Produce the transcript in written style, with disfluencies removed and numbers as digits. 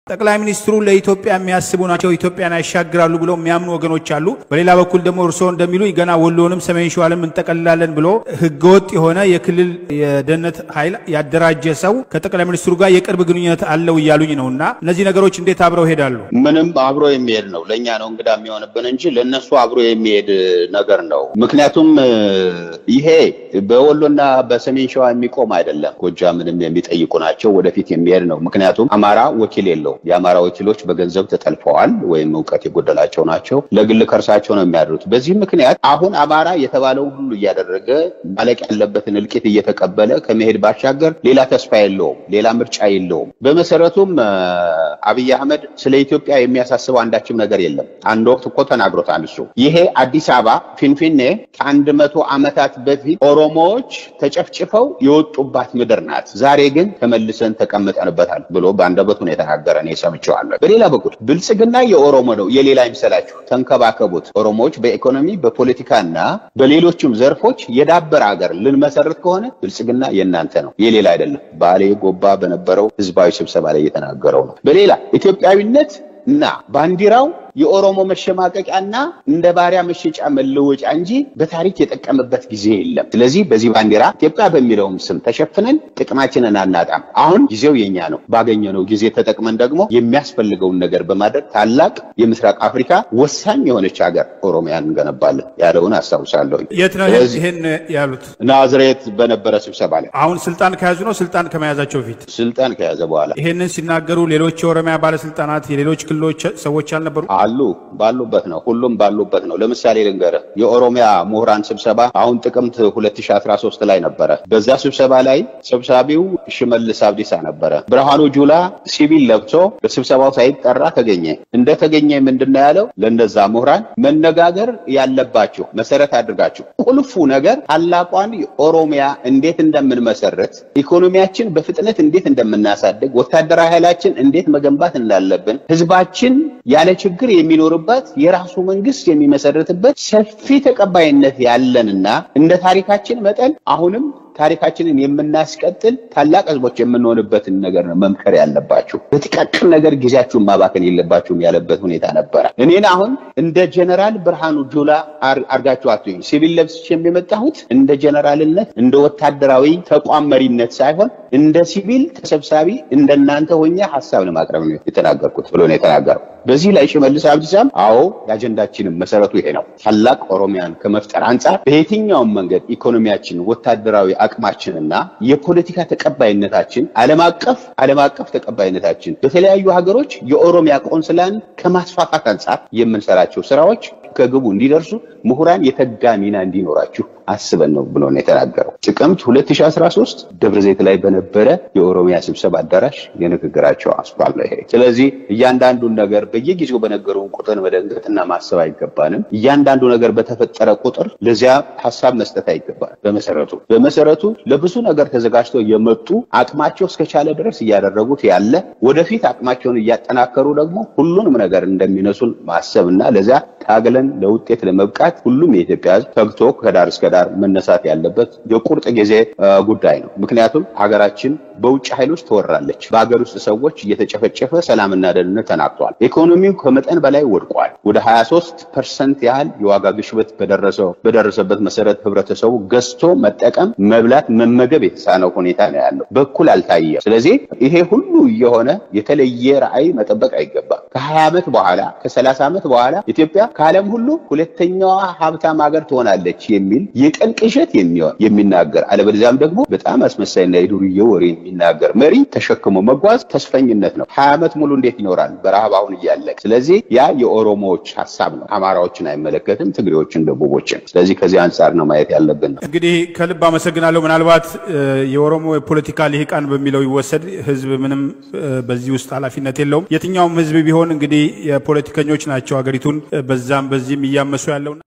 ጠቅላይ ሚኒስትሩ ለኢትዮጵያ የሚያስቡ ናቸው ኢትዮጵያን ያሻግራሉ ብለው የሚያምኑ ወገኖች አሉ በሌላ በኩል ደግሞ እርሶ እንደሚሉ ገና ወሎንም ሰሜን ሸዋንም እንጠቀልላለን ብሎ ህገወጥ የሆነ የክልል የደህንነት ኃይል ያደራጀ ሰው ከጠቅላይ ሚኒስትሩ ጋር የቅርብ ግንኙነት አለው ይያሉኝ ነውና እነዚህ ነገሮች እንዴት አብረው ሄዳሉ ምንም አብሮ የሚሄድ ነው ለኛ ነው እንግዳ የሚሆንብን እንጂ ለነሱ አብሮ የሚሄድ ነገር ነው ምክንያቱም ይሄ በወሎና በሰሜን ሸዋ የሚቆም አይደለም ጎጃምንም የሚጠይቁ ናቸው ወደፊት የሚሄድ ነው ምክንያቱም አማራ ወኪል የለው የአማራ ወኪሎች በገንዘብ ተጠልፈዋል ወይም ዕውቀት የጎደላቸው ናቸው ለግል ከርሳቸው ነው የሚያደርጉት በዚህ ምክንያት አሁን አማራ የተባለው ሁሉ ያደረገ ባለቅ ያለበትን እልቂት እየተቀበለ ከመሄድ ባሻገር ሌላ ተስፋ የለውም ሌላ ምርጫ የለውም በመሰረቱም አብይ አህመድ ስለ ኢትዮጵያ የሚያሳስበው አንዳችም ነገር የለም አንድ ወቅት እኮ ተናግሮታል እሱ ይሄ አዲስ አበባ ፊንፊኔ ከ100 ዓመታት በፊት ኦሮሞዎች ተጨፍጭፈው የወጡባት ምድር ናት ዛሬ ግን ተመልሰን ተቀምጠንበታል ብሎ ባንደበቱ ነው የተናገረ እኔ ሰምቼዋለሁ በሌላ በኩል ብልጽግና የኦሮሞ ነው የሌላ ይምሰላችሁ ተንከባከቡት ኦሮሞዎች በኢኮኖሚ በፖለቲካና በሌሎችም ዘርፎች የዳበረ ሀገር ልንመሰርት ከሆነ ብልጽግና የናንተ ነው የሌላ አይደለም ባሌ ጎባ በነበረው ህዝባዊ ስብሰባ ላይ የተናገረው ነው በሌላ ኢትዮጵያዊነት እና ባንዲራው የኦሮሞ መሸማቀቂያና እንደ ባሪያ መሸጫ መለወጫ እንጂ በታሪክ የተጠቀመበት ጊዜ የለም ስለዚህ በዚህ ባንዲራ ኢትዮጵያ በሚለውም ስም ተሸፍነን ጥቅማችንን አናጣም አሁን ጊዜው የኛ ነው ባገኘነው ጊዜ ተጠቅመን ደግሞ የሚያስፈልገውን ነገር በማድረግ ታላቅ የምስራቅ አፍሪካ ወሳኝ የሆነች ሀገር ኦሮሚያን እንገነባለን ያለውን አስተውሳለሁ የት ነው ይሄን ያሉት ናዝሬት በነበረ ስብሰባ ላይ አሁን ስልጣን ከያዙ ነው ስልጣን ከመያዛቸው በፊት ስልጣን ከያዘ በኋላ ይሄንን ሲናገሩ ሌሎች የኦሮሚያ ባለስልጣናት የሌሎች ክልሎች ሰዎች አልነበሩ አሉ ባሉበት ነው ሁሉም ባሉበት ነው ለምሳሌ ልንገር የኦሮሚያ ምሁራን ስብሰባ አሁን ጥቅምት 2013 ላይ ነበር በዛ ስብሰባ ላይ ሰብሳቢው ሽመልስ አብዲሳ ነበር ብርሃኑ ጁላ ሲቪል ለብሶ በስብሰባው ሳይጠራ ተገኘ እንደተገኘ ምንድነው ያለው ለነዛ ምሁራን መነጋገር ያለባችሁ መሰረት አድርጋችሁ ቁልፉ ነገር ታላቋን ኦሮሚያ እንዴት እንደምንመሰረት ኢኮኖሚያችን በፍጥነት እንዴት እንደምናሳድግ ወታደራዊ ኃይላችን እንዴት መገንባት እንዳለብን ህዝባችን ያለ ችግር የሚኖርበት የራሱ መንግስት የሚመሰርትበት ሰፊ ተቀባይነት ያለንና እንደ ታሪካችን መጠን አሁንም ታሪካችንን የምናስቀጥል ታላቅ ህዝቦች የምንሆንበትን ነገር ነው መምከር ያለባችሁ በጥቃቅን ነገር ጊዜያችሁን ማባከን የለባችሁም ያለበት ሁኔታ ነበር እኔን አሁን እንደ ጀነራል ብርሃኑ ጁላ አርጋችሁ አትዩኝ ሲቪል ለብስ የሚመጣሁት እንደ ጀነራልነት እንደ ወታደራዊ ተቋም መሪነት ሳይሆን እንደ ሲቪል ተሰብሳቢ እንደናንተ ሆኜ ሐሳብ ለማቅረብ ነው የተናገርኩት ብሎ ነው የተናገረው በዚህ ላይ ሽመልስ አብዲሳም አዎ ያጀንዳችንን መሰረቱ ይሄ ነው ታላቅ ኦሮሚያን ከመፍጠር አንፃር በየትኛው መንገድ ኢኮኖሚያችን ወታደራዊ አቅማችንና የፖለቲካ ተቀባይነታችን ዓለም አቀፍ ተቀባይነታችን በተለያዩ ሀገሮች የኦሮሚያ ቆንስላን ከማስፋፋት አንፃር የምንሰራቸው ስራዎች ከግቡ እንዲደርሱ ምሁራን የተጋሚና እንዲኖራችሁ አስበን ነው ብሎ ነው የተናገረው ጥቅምት 2013 ደብረዘይት ላይ በነበረ የኦሮሚያ ስብሰባ አዳራሽ የንግግራቸው አስባል ነው ይሄ ስለዚህ እያንዳንዱ ነገር በየጊዜው በነገሩን ቁጥር መደንገጥና ማሰብ አይገባንም እያንዳንዱ ነገር በተፈጠረ ቁጥር ለዚያ ሐሳብ መስጠት አይገባም በመሰረቱ ለብዙ ነገር ተዘጋጅተው የመጡ አቅማቸው እስከቻለ ድረስ ያደረጉት ያለ ወደፊት አቅማቸውን ያጠናከሩ ደግሞ ሁሉንም ነገር እንደሚነሱን ማሰብና ለዚያ ታገለን ለውጤት ለመብቃት ሁሉም የኢትዮጵያ ሕዝብ ተግቶ ከዳር እስከ ዳር መነሳት ያለበት የቁርጥ ጊዜ ጉዳይ ነው ምክንያቱም ሀገራችን በውጭ ኃይሎች ተወራለች በአገር ውስጥ ሰዎች እየተጨፈጨፈ ሰላምና ደህንነት ተናግቷል ኢኮኖሚው ከመጠን በላይ ወድቋል ወደ 23% ያህል የዋጋ ግሽበት በደረሰበት መሰረት ህብረተሰቡ ገዝቶ መጠቀም መብላት መመገብ የተሳነው ሁኔታ ነው ያለው በኩል አልታየም ስለዚህ ይሄ ሁሉ የሆነ የተለየ ራዕይ መጠበቅ አይገባም ከ20 ዓመት በኋላ ከ30 ዓመት በኋላ ኢትዮጵያ ከዓለም ሁሉ ሁለተኛዋ ሀብታም ሀገር ትሆናለች የሚል የቀን ቅዠት የሚናገር አለበለዚያም ደግሞ በጣም አስመሳይና የዱርዬ ወሬ የሚናገር መሪ ተሸክሞ መጓዝ ተስፈኝነት ነው 20 ዓመት ሙሉ እንዴት ይኖራል በረሃብ አሁን እያለቀ ስለዚህ ያ የኦሮሞዎች ሐሳብ ነው አማራዎችን አይመለከትም ትግሬዎችን ደቡቦችን ስለዚህ ከዚህ አንፃር ነው ማየት ያለብን እንግዲህ ከልብ አመሰግናለሁ ምናልባት የኦሮሞ ፖለቲካ ሊቃን በሚለው ይወሰድ ህዝብ ምንም በዚህ ውስጥ ኃላፊነት የለውም የትኛውም ህዝብ ቢሆን እንግዲህ የፖለቲከኞች ናቸው ሀገሪቱን በዛም በዚህም ያመሱ ያለው